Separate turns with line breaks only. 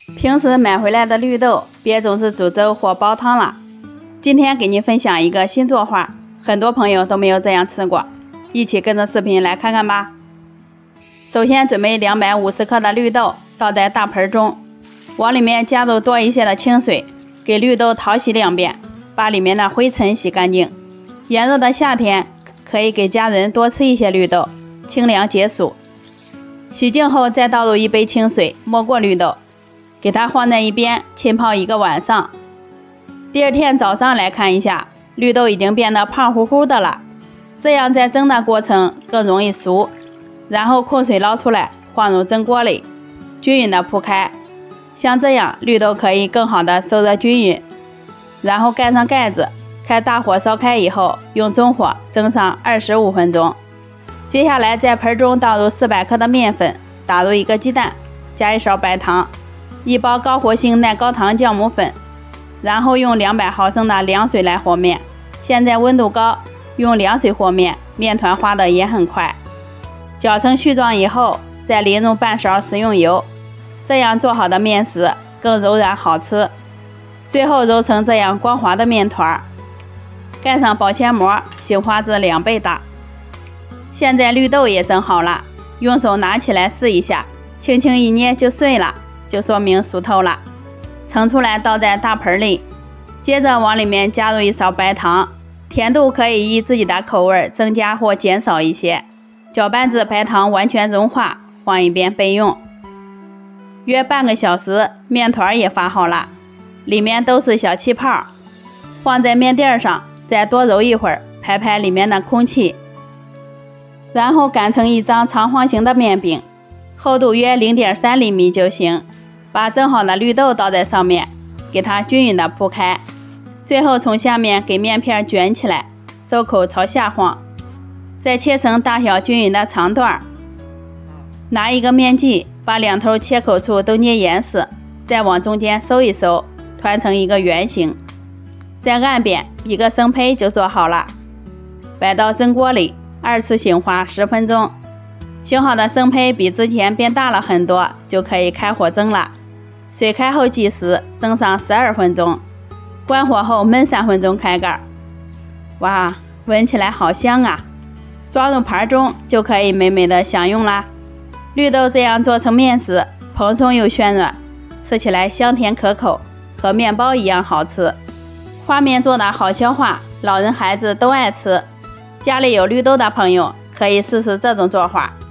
平时买回来的绿豆，别总是煮粥或煲汤了。今天给您分享一个新做法，很多朋友都没有这样吃过，一起跟着视频来看看吧。首先准备250克的绿豆，倒在大盆中，往里面加入多一些的清水，给绿豆淘洗2遍，把里面的灰尘洗干净。炎热的夏天，可以给家人多吃一些绿豆，清凉解暑。洗净后再倒入1杯清水，没过绿豆，给它放在一边浸泡1个晚上。第二天早上来看一下，绿豆已经变得胖乎乎的了，这样在蒸的过程更容易熟。然后控水捞出来，放入蒸锅里，均匀的铺开，像这样绿豆可以更好的受热均匀。然后盖上盖子，开大火烧开以后，用中火蒸上25分钟。接下来在盆中倒入400克的面粉，打入1个鸡蛋，加1勺白糖，1包高活性耐高糖酵母粉，然后用200毫升的凉水来和面。现在温度高，用凉水和面，面团化的也很快。搅成絮状以后，再淋入半勺食用油，这样做好的面食更柔软好吃。最后揉成这样光滑的面团，盖上保鲜膜，醒发至2倍大。现在绿豆也蒸好了，用手拿起来试一下，轻轻一捏就碎了，就说明熟透了。盛出来倒在大盆里，接着往里面加入1勺白糖，甜度可以依自己的口味增加或减少一些。搅拌至白糖完全融化，放一边备用。约半个小时，面团也发好了，里面都是小气泡，放在面垫上，再多揉一会儿，排排里面的空气。然后擀成一张长方形的面饼，厚度约0.3厘米就行。把蒸好的绿豆倒在上面，给它均匀的铺开，最后从下面给面片卷起来，收口朝下放。再切成大小均匀的长段，拿一个面剂把2头切口处都捏严实，再往中间收一收，团成一个圆形。在岸边1个生胚就做好了，摆到蒸锅里，2次醒发10分钟。醒好的生胚比之前变大了很多，就可以开火蒸了。水开后计时，蒸上12分钟，关火后焖3分钟开盖。哇，闻起来好香啊！装入盘中就可以美美的享用啦。绿豆这样做成面食，蓬松又暄软，吃起来香甜可口，和面包一样好吃。花面做的好消化，老人孩子都爱吃。家里有绿豆的朋友可以试试这种做法。